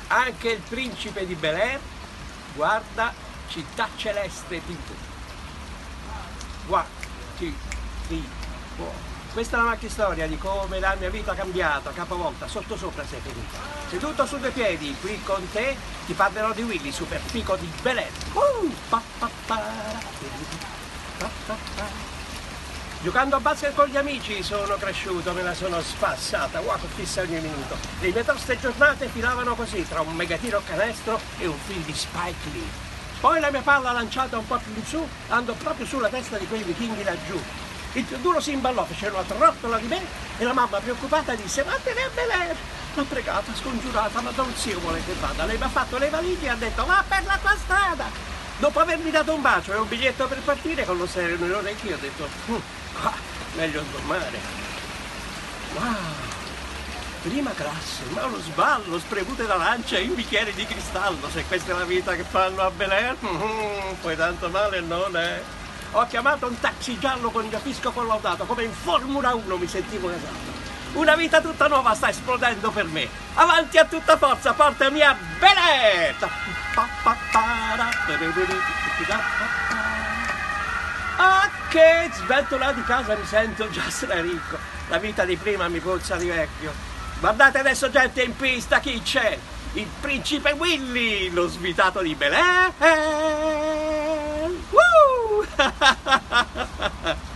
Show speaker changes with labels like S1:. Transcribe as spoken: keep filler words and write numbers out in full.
S1: anche il principe di Bel Air, guarda, città celeste tipo. Guarda, sì, sì, oh. Questa è una macchia storia di come la mia vita è cambiata, capovolta, sotto sopra sei finita. Seduto su due piedi, qui con te, ti parlerò di Willy, super fico di Bel Air. Uh, pa, pa, pa, pa, pa, pa. Giocando a basket con gli amici sono cresciuto, me la sono spassata, wow, fissa ogni minuto. Le mie toste giornate filavano così, tra un megatiro a canestro e un film di Spike Lee. Poi la mia palla lanciata un po' più in su, andò proprio sulla testa di quei vichinghi laggiù. Il più duro si imballò, fece una trottola di me e la mamma preoccupata disse: vattene a Bel Air. L'ho pregata, scongiurata, ma Don Zio vuole che vada. Lei mi ha fatto le valigie e ha detto: va per la tua strada. Dopo avermi dato un bacio e un biglietto per partire, con lo stereo nelle orecchie ho detto: hm, ah, meglio sgommare. Wow, prima classe, ma uno sballo, spremute da lancia in bicchieri di cristallo. Se questa è la vita che fanno a Bel Air, mm, poi tanto male non è. Ho chiamato un taxi giallo con il mio fisco collaudato, come in Formula uno mi sentivo esatto. Una vita tutta nuova sta esplodendo per me. Avanti a tutta forza, portami a Bel Air! Ok, sventola di casa mi sento già straricco. La vita di prima mi puzza di vecchio. Guardate adesso, gente, in pista chi c'è? Il principe Willy, lo svitato di Bel Air. Woo!